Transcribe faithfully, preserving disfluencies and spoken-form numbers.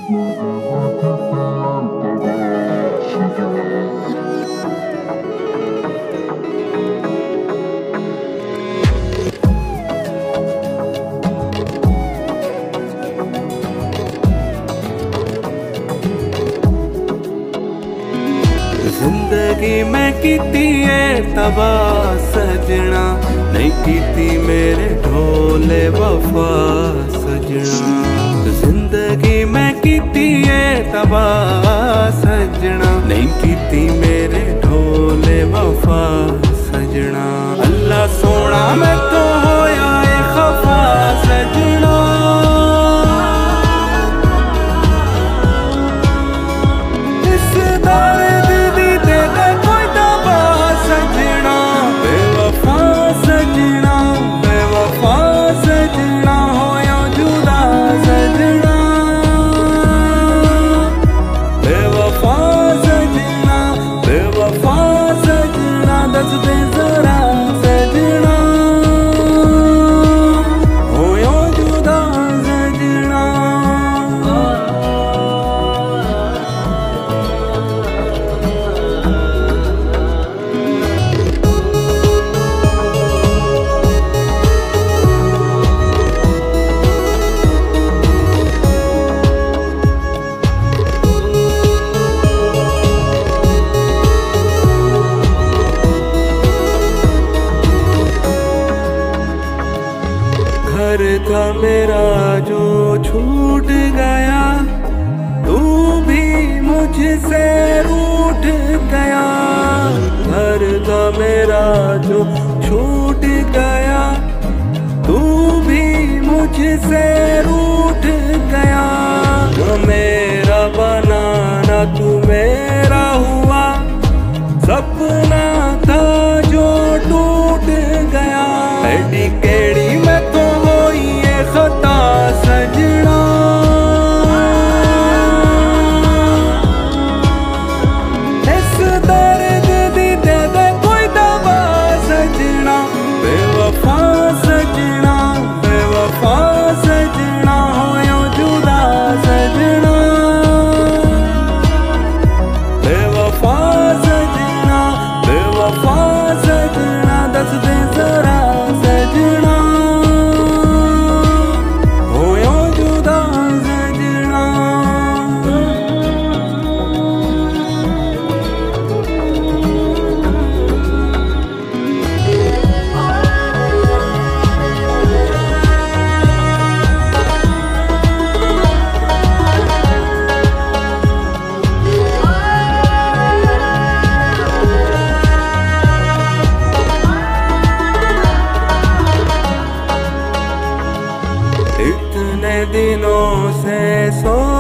जिंदगी में कीती है तबाह सजना, नहीं कीती मेरे ढोले वफा सजना। जिंदगी में कीती है तबाह सजना, नहीं कीती मेरे ढोले वफा सजना। अल्लाह सोना मैं तो होया है खफा सजना। इस दर्द दी दे दे कोई दवा सजना। बेवफा सजना, बेवफा सजना होया जुदा सजना। बेवफा सजना, बेवफा सजना दस दे जरा सजना होया जुदा सजना। घर का मेरा जो छूट गया, तू भी मुझसे रूठ गया। घर का मेरा जो छूट गया, तू भी मुझसे रूठ गया। न मेरा बनाना तू मेरा हुआ, सपना था जो टूट गया। एडी केड़ी मैं तो होई ये खता सजना। इस दर्द दी दे दे कोई दवा सजना। बेवफा सजना, बेवफा सजना होया जुदा सजना। बेवफा सजना, बेवफा सजना दस दे जरा सजना होया जुदा सजना। इतने दिनों से सो